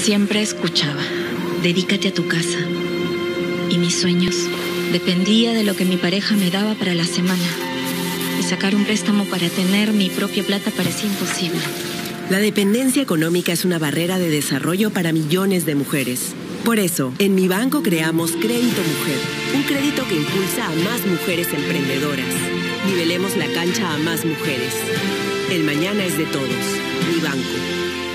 Siempre escuchaba, dedícate a tu casa. Y mis sueños dependía de lo que mi pareja me daba para la semana. Y sacar un préstamo para tener mi propia plata parecía imposible. La dependencia económica es una barrera de desarrollo para millones de mujeres. Por eso, en mi banco creamos Crédito Mujer, un crédito que impulsa a más mujeres emprendedoras. Nivelemos la cancha a más mujeres. El mañana es de todos. Mi banco.